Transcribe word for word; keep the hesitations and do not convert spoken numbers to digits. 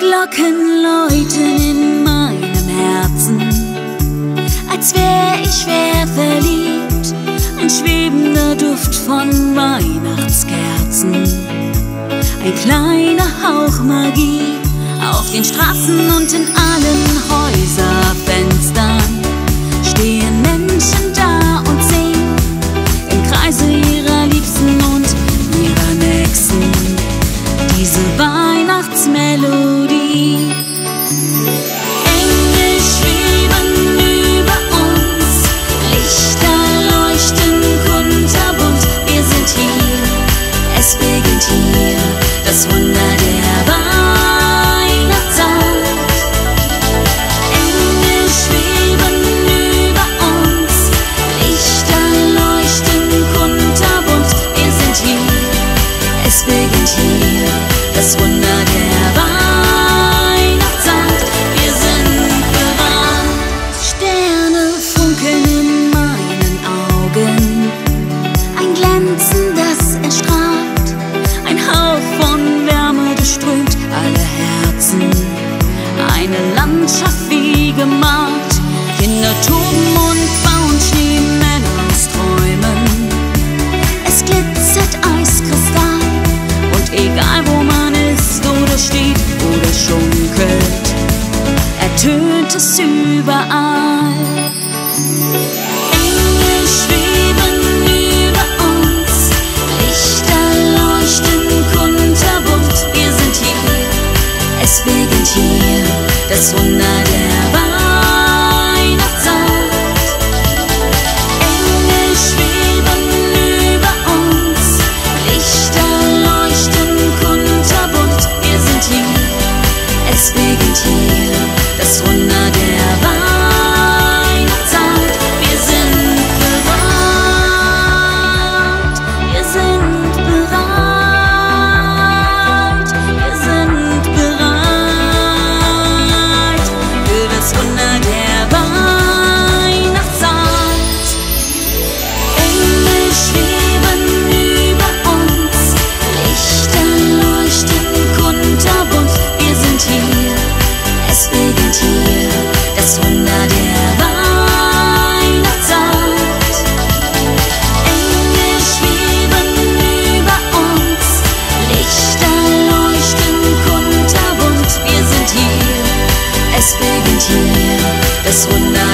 Glockenläuten in meinem Herzen, als wär ich schwer verliebt. Ein schwebender Duft von Weihnachtskerzen, ein kleiner Hauch Magie. Auf den Straßen und in allen Häuserfenstern stehen Menschen da und sehen im Kreise ihrer Liebsten und ihrer Nächsten diese Weihnachtsmelodie. Engel schweben über uns, Lichter leuchten kunterbunt. Wir sind hier, es beginnt hier, das Wunder der Weihnachtszeit. Engel schweben über uns, Lichter leuchten kunterbunt. Wir sind hier, es beginnt hier, das Wunder der Weihnachtszeit. Wir sind bereit. Sterne funkeln in meinen Augen, ein Glänzen, das erstrahlt, ein Hauch von Wärme durchströmt alle Herzen, eine Landschaft wie gemalt. Kinder toben und bauen Schneemänner aus Träumen. Es glitzert Eiskristall und egal wo man ist oder steht oder schunkelt, ertönt es überall. Engel schweben über uns, Lichter leuchten kunterbunt. Wir sind hier, es beginnt hier, das Wunder der Weihnachtszeit. Engel schweben über uns, Lichter leuchten kunterbunt. Wir sind hier, es beginnt hier, das Wunder der Weihnachtszeit. Wir sind bereit, wir sind bereit, wir sind bereit für das Wunder der Weihnachtszeit. Engel schweben über uns, Lichter leuchten kunterbunt. Wir sind hier, es beginnt hier, das Wunder der Weihnachtszeit. Engel schweben über uns, Lichter leuchten kunterbunt. Wir sind hier, es beginnt hier, das Wunder